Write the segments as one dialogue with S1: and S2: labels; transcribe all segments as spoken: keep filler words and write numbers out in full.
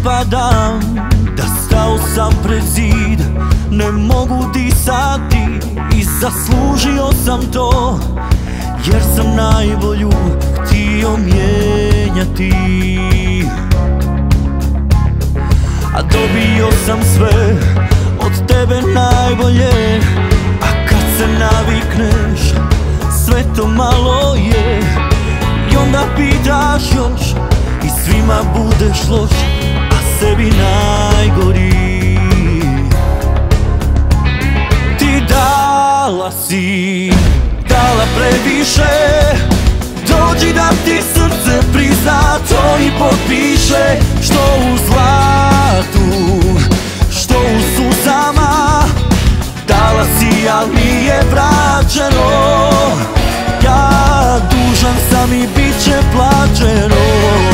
S1: propadam, da stao sam pred zid, ne mogu disati i zaslužio sam to, jer sam najbolju htio mijenjati. A dobio sam sve od tebe najbolje, a kad se navikneš sve to malo je, i onda pitaš još i svima budeš loš, a sebi najgori. Ti dala si, dala previše, dođi da ti srce prizna to i potpiše. Što u zlatu, što u suzama, dala si, al nije vraćeno. Ja dužan sam i bit će plaćeno.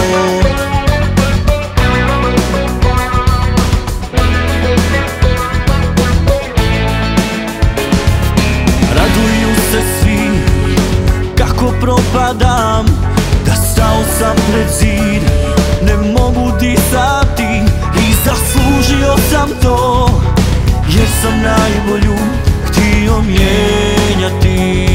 S1: Raduju se svi kako propadam, da stao sam pred zid, ne mogu disati i zaslužio sam to, jer sam najbolju htio mijenjati.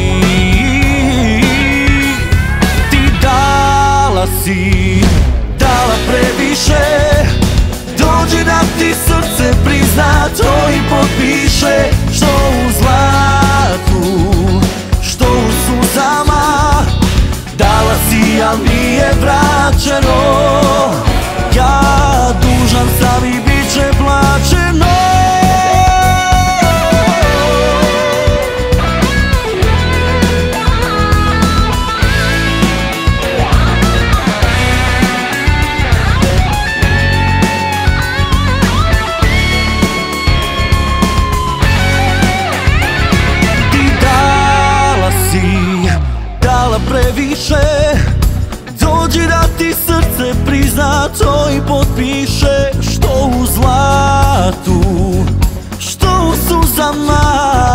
S1: Ti dala si, dala previše, dođi da ti srce prizna to i potpiše. Što u zlatu, što u suzama, dala si, al nije vraćeno. Ja dužan sam i bit će plaćeno. Previše, dođi da ti srce prizna to i potpiše. Što u zlatu, što u suzama,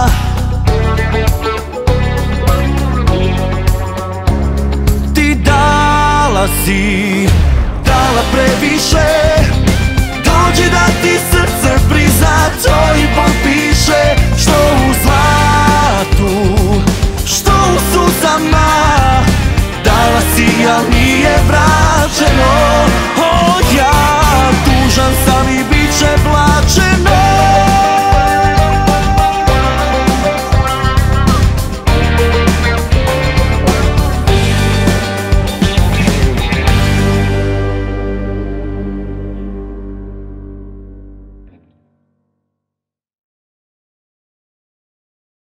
S1: ti dala si, dala previše, dođi da ti srce prizna to i potpiše. Što u zlatu, što u suzama, dala si, al nije vraćeno.